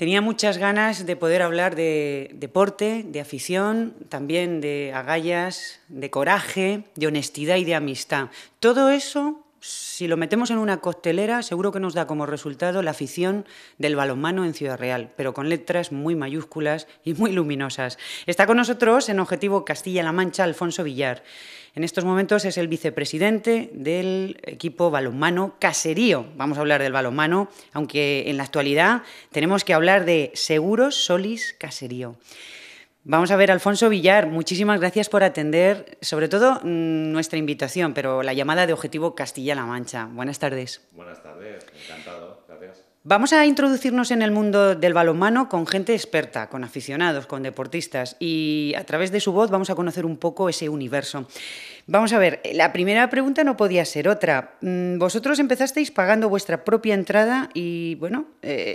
Tenía muchas ganas de poder hablar de deporte, de afición, también de agallas, de coraje, de honestidad y de amistad. Todo eso, si lo metemos en una coctelera, seguro que nos da como resultado la afición del balonmano en Ciudad Real, pero con letras muy mayúsculas y muy luminosas. Está con nosotros en Objetivo Castilla-La Mancha Alfonso Villar. En estos momentos es el vicepresidente del equipo balonmano Caserío. Vamos a hablar del balonmano, aunque en la actualidad tenemos que hablar de Seguros Solis Caserío. Vamos a ver, Alfonso Villar, muchísimas gracias por atender, sobre todo nuestra invitación, pero la llamada de Objetivo Castilla-La Mancha. Buenas tardes. Buenas tardes, encantado, gracias. Vamos a introducirnos en el mundo del balonmano con gente experta, con aficionados, con deportistas, y a través de su voz vamos a conocer un poco ese universo. Vamos a ver, la primera pregunta no podía ser otra. Vosotros empezasteis pagando vuestra propia entrada y, bueno,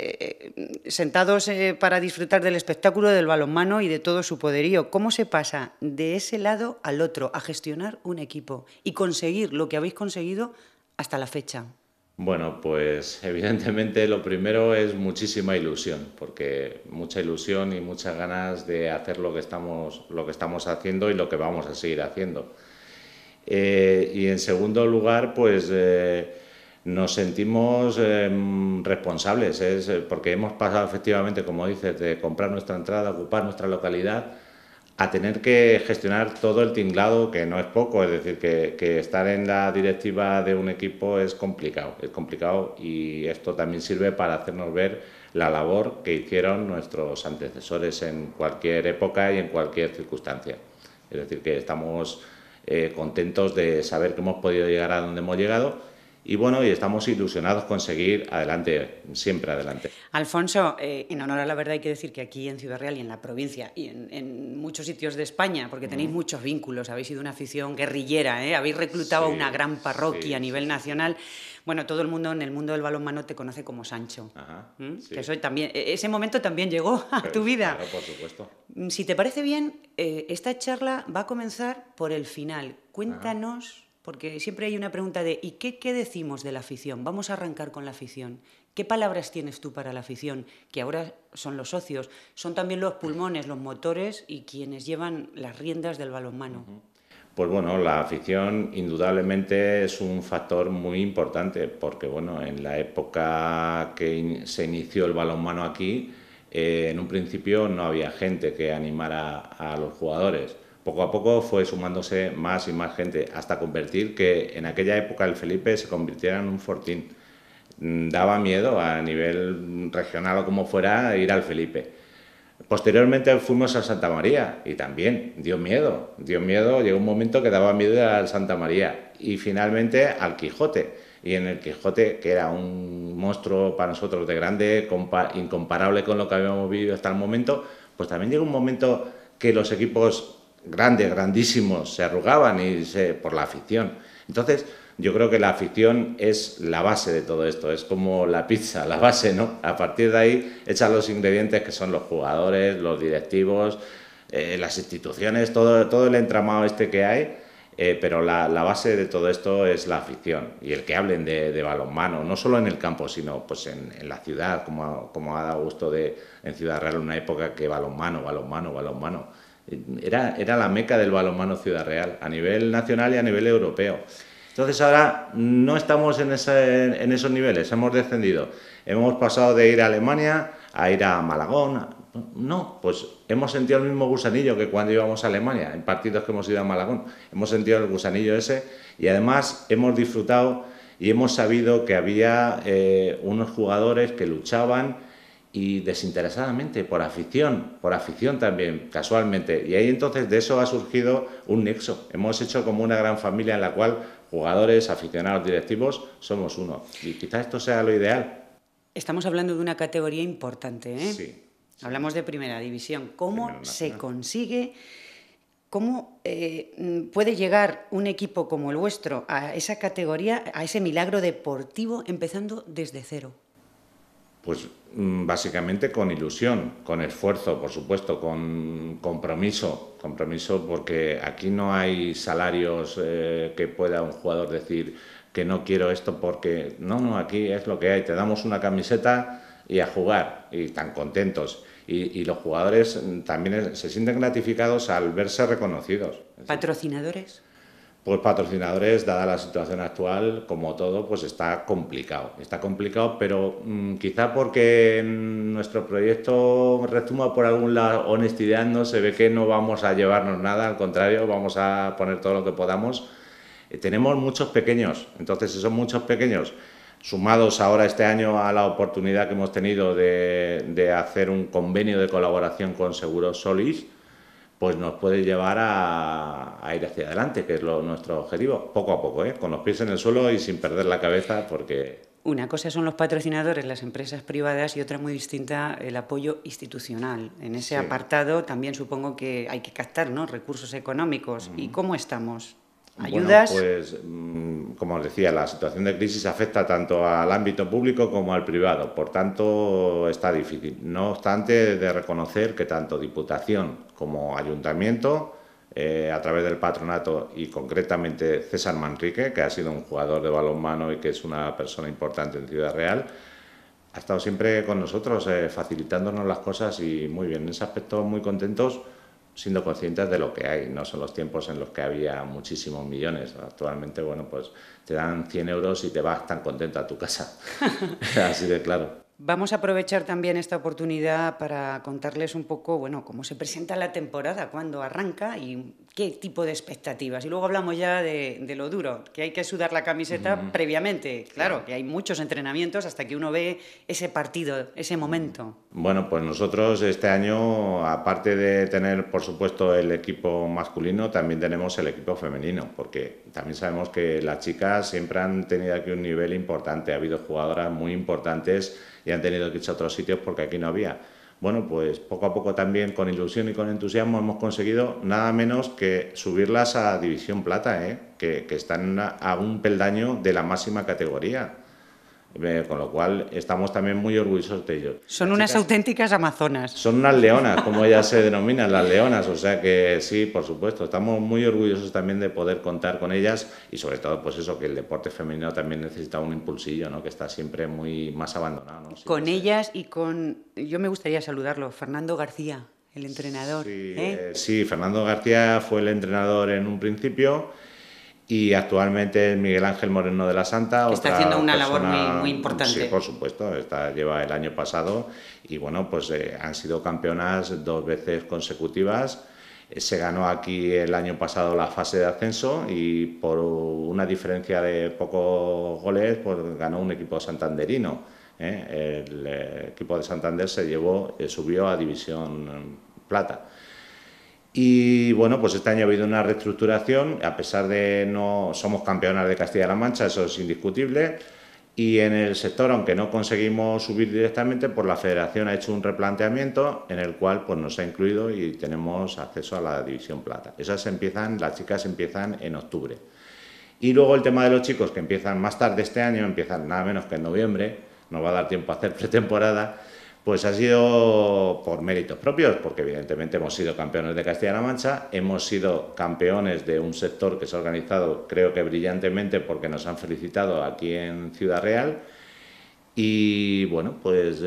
sentados para disfrutar del espectáculo del balonmano y de todo su poderío. ¿Cómo se pasa de ese lado al otro a gestionar un equipo y conseguir lo que habéis conseguido hasta la fecha? Bueno, pues evidentemente lo primero es muchísima ilusión, porque mucha ilusión y muchas ganas de hacer lo que estamos haciendo y lo que vamos a seguir haciendo. Y en segundo lugar, pues nos sentimos responsables, porque hemos pasado efectivamente, como dices, de comprar nuestra entrada, ocupar nuestra localidad, a tener que gestionar todo el tinglado, que no es poco, es decir, que estar en la directiva de un equipo es complicado y esto también sirve para hacernos ver la labor que hicieron nuestros antecesores en cualquier época y en cualquier circunstancia. Es decir, que estamos contentos de saber que hemos podido llegar a donde hemos llegado. Y bueno, y estamos ilusionados con seguir adelante, siempre adelante. Alfonso, en honor a la verdad hay que decir que aquí en Ciudad Real y en la provincia y en muchos sitios de España, porque tenéis muchos vínculos, habéis sido una afición guerrillera, habéis reclutado a una gran parroquia a nivel nacional. Bueno, todo el mundo en el mundo del balonmano te conoce como Sancho. Ajá, sí. Que eso también, ese momento también llegó a tu vida. Claro, por supuesto. Si te parece bien, esta charla va a comenzar por el final. Cuéntanos... Porque siempre hay una pregunta de ¿y qué decimos de la afición? Vamos a arrancar con la afición. ¿Qué palabras tienes tú para la afición? Que ahora son los socios, son también los pulmones, los motores y quienes llevan las riendas del balonmano. Pues bueno, la afición indudablemente es un factor muy importante porque bueno, en la época que se inició el balonmano aquí, en un principio no había gente que animara a los jugadores. Poco a poco fue sumándose más y más gente hasta convertir que en aquella época el Felipe se convirtiera en un fortín. Daba miedo a nivel regional o como fuera ir al Felipe. Posteriormente fuimos a Santa María y también dio miedo, llegó un momento que daba miedo ir al Santa María y finalmente al Quijote. Y en el Quijote, que era un monstruo para nosotros de grande, incomparable con lo que habíamos vivido hasta el momento, pues también llegó un momento que los equipos grandes, grandísimos, se arrugaban por la afición. Entonces, yo creo que la afición es la base de todo esto, es como la pizza, la base, ¿no? A partir de ahí echan los ingredientes que son los jugadores, los directivos, las instituciones, todo el entramado este que hay, pero la base de todo esto es la afición y el que hablen de balonmano, no solo en el campo, sino pues en la ciudad, como ha dado gusto en Ciudad Real una época que balonmano. Era la meca del balonmano Ciudad Real, a nivel nacional y a nivel europeo. Entonces ahora no estamos en esos niveles, hemos descendido. Hemos pasado de ir a Alemania a ir a Malagón. No, pues hemos sentido el mismo gusanillo que cuando íbamos a Alemania, en partidos que hemos ido a Malagón. Hemos sentido el gusanillo ese y además hemos disfrutado y hemos sabido que había unos jugadores que luchaban y desinteresadamente, por afición también, casualmente. Y ahí entonces de eso ha surgido un nexo. Hemos hecho como una gran familia en la cual jugadores, aficionados, directivos, somos uno. Y quizás esto sea lo ideal. Estamos hablando de una categoría importante, ¿eh? Sí. Hablamos de primera división. ¿Cómo se consigue, cómo puede llegar un equipo como el vuestro a esa categoría, a ese milagro deportivo, empezando desde cero? Pues básicamente con ilusión, con esfuerzo, por supuesto, con compromiso porque aquí no hay salarios que pueda un jugador decir que no quiero esto porque no, aquí es lo que hay, te damos una camiseta y a jugar, y tan contentos. Y los jugadores también se sienten gratificados al verse reconocidos. ¿Patrocinadores? Pues patrocinadores, dada la situación actual, como todo, pues está complicado. Está complicado, pero quizá porque nuestro proyecto rezuma por algún lado honestidad, no se ve que no vamos a llevarnos nada, al contrario, vamos a poner todo lo que podamos. Tenemos muchos pequeños, entonces esos muchos pequeños, sumados ahora este año a la oportunidad que hemos tenido de hacer un convenio de colaboración con Seguros Solís, pues nos puede llevar a ir hacia adelante, que es nuestro objetivo, poco a poco, con los pies en el suelo y sin perder la cabeza, porque... Una cosa son los patrocinadores, las empresas privadas, y otra muy distinta, el apoyo institucional. En ese apartado también supongo que hay que captar, ¿no?, recursos económicos. ¿Y cómo estamos? ¿Ayudas? Bueno, pues como os decía, la situación de crisis afecta tanto al ámbito público como al privado, por tanto está difícil. No obstante, de reconocer que tanto Diputación como Ayuntamiento, a través del patronato y concretamente César Manrique, que ha sido un jugador de balonmano y que es una persona importante en Ciudad Real, ha estado siempre con nosotros, facilitándonos las cosas y muy bien, en ese aspecto muy contentos, siendo conscientes de lo que hay. No son los tiempos en los que había muchísimos millones. Actualmente, bueno, pues te dan 100 euros y te vas tan contento a tu casa. Así de claro. Vamos a aprovechar también esta oportunidad para contarles un poco, bueno, cómo se presenta la temporada, cuándo arranca y qué tipo de expectativas. Y luego hablamos ya de lo duro, que hay que sudar la camiseta previamente. Claro, que hay muchos entrenamientos hasta que uno ve ese partido, ese momento. Bueno, pues nosotros este año, aparte de tener, por supuesto, el equipo masculino, también tenemos el equipo femenino, porque también sabemos que las chicas siempre han tenido aquí un nivel importante. Ha habido jugadoras muy importantes y han tenido que irse a otros sitios porque aquí no había. Bueno, pues poco a poco también, con ilusión y con entusiasmo, hemos conseguido nada menos que subirlas a División Plata, que están a un peldaño de la máxima categoría. Con lo cual estamos también muy orgullosos de ellos. Son unas auténticas amazonas. Son unas leonas, como ellas se denominan, las leonas, o sea que sí, por supuesto, estamos muy orgullosos también de poder contar con ellas y sobre todo pues eso, que el deporte femenino también necesita un impulsillo, ¿no?, que está siempre muy más abandonado, ¿no? Con ellas y con... Yo me gustaría saludarlo, Fernando García, el entrenador. Sí, sí, Fernando García fue el entrenador en un principio. Y actualmente es Miguel Ángel Moreno de la Santa. Que está haciendo una labor muy importante. Sí, por supuesto, lleva el año pasado y bueno, pues han sido campeonas 2 veces consecutivas. Se ganó aquí el año pasado la fase de ascenso y por una diferencia de pocos goles pues ganó un equipo santanderino. El equipo de Santander subió a División Plata. Y bueno, pues este año ha habido una reestructuración, a pesar de no somos campeonas de Castilla-La Mancha, eso es indiscutible, y en el sector, aunque no conseguimos subir directamente, pues la Federación ha hecho un replanteamiento en el cual pues nos ha incluido y tenemos acceso a la División Plata. Las chicas empiezan en octubre. Y luego el tema de los chicos, que empiezan más tarde este año, empiezan nada menos que en noviembre, nos va a dar tiempo a hacer pretemporada. Pues ha sido por méritos propios, porque evidentemente hemos sido campeones de Castilla-La Mancha, hemos sido campeones de un sector que se ha organizado, creo que brillantemente, porque nos han felicitado aquí en Ciudad Real. Y bueno, pues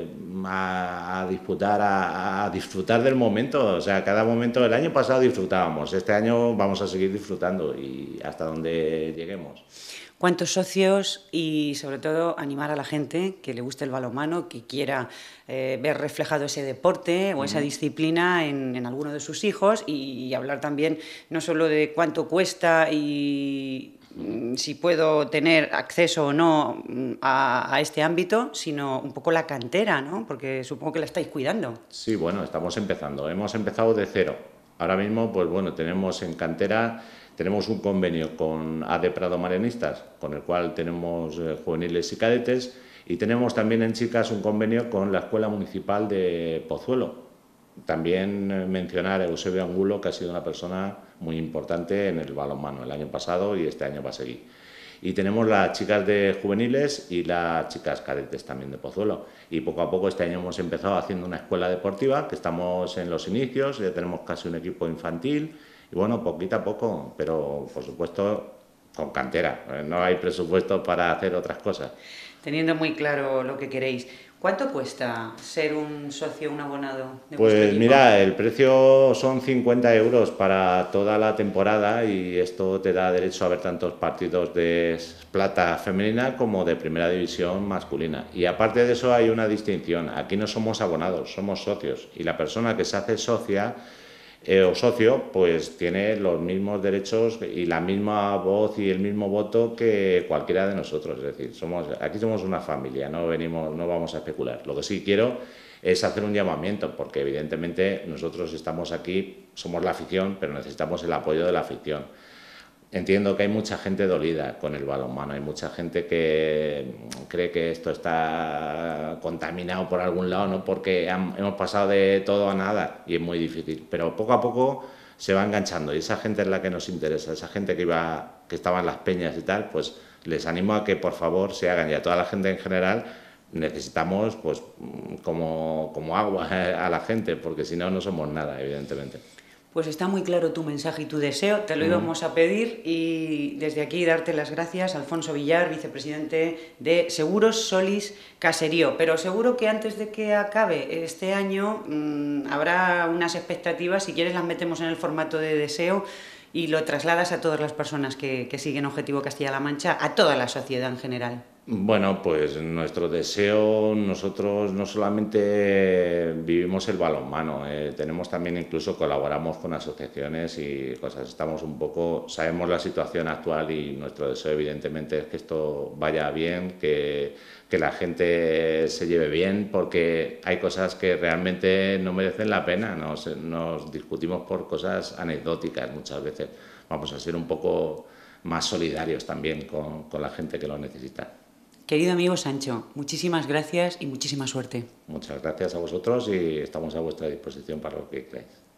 a disfrutar del momento. O sea, cada momento, el año pasado disfrutábamos, este año vamos a seguir disfrutando y hasta donde lleguemos. ¿Cuántos socios? Y sobre todo animar a la gente que le guste el balonmano, que quiera ver reflejado ese deporte o esa disciplina en alguno de sus hijos y hablar también no solo de cuánto cuesta y si puedo tener acceso o no a este ámbito, sino un poco la cantera, ¿no? Porque supongo que la estáis cuidando. Sí, bueno, estamos empezando. Hemos empezado de cero. Ahora mismo, pues bueno, tenemos en cantera... Tenemos un convenio con AD Prado Marianistas, con el cual tenemos juveniles y cadetes, y tenemos también en chicas un convenio con la Escuela Municipal de Pozuelo. También mencionar a Eusebio Angulo, que ha sido una persona muy importante en el balonmano el año pasado y este año va a seguir. Y tenemos las chicas de juveniles y las chicas cadetes también de Pozuelo. Y poco a poco este año hemos empezado haciendo una escuela deportiva, que estamos en los inicios, ya tenemos casi un equipo infantil. Y bueno, poquito a poco, pero por supuesto con cantera. No hay presupuesto para hacer otras cosas. Teniendo muy claro lo que queréis. ¿Cuánto cuesta ser un socio, un abonado de vuestro Pues equipo? mira, el precio son 50 euros para toda la temporada y esto te da derecho a ver tantos partidos de plata femenina como de primera división masculina. Y aparte de eso hay una distinción, aquí no somos abonados, somos socios y la persona que se hace socia o socio pues tiene los mismos derechos y la misma voz y el mismo voto que cualquiera de nosotros. Es decir, aquí somos una familia, no vamos a especular. Lo que sí quiero es hacer un llamamiento, porque evidentemente nosotros estamos aquí, somos la afición, pero necesitamos el apoyo de la afición. Entiendo que hay mucha gente dolida con el balonmano, hay mucha gente que cree que esto está contaminado por algún lado, ¿no? Porque hemos pasado de todo a nada y es muy difícil, pero poco a poco se va enganchando y esa gente es la que nos interesa, esa gente que estaba en las peñas y tal, pues les animo a que por favor se hagan, y a toda la gente en general necesitamos pues como agua a la gente, porque si no, no somos nada, evidentemente. Pues está muy claro tu mensaje y tu deseo, te lo íbamos a pedir y desde aquí darte las gracias, Alfonso Villar, vicepresidente de Seguros Solís Caserío. Pero seguro que antes de que acabe este año habrá unas expectativas, si quieres las metemos en el formato de deseo y lo trasladas a todas las personas que siguen Objetivo Castilla-La Mancha, a toda la sociedad en general. Bueno, pues nuestro deseo, nosotros no solamente vivimos el balonmano, tenemos también incluso colaboramos con asociaciones y cosas, sabemos la situación actual y nuestro deseo evidentemente es que esto vaya bien, que la gente se lleve bien, porque hay cosas que realmente no merecen la pena, nos discutimos por cosas anecdóticas muchas veces, vamos a ser un poco más solidarios también con la gente que lo necesita. Querido amigo Sancho, muchísimas gracias y muchísima suerte. Muchas gracias a vosotros y estamos a vuestra disposición para lo que queráis.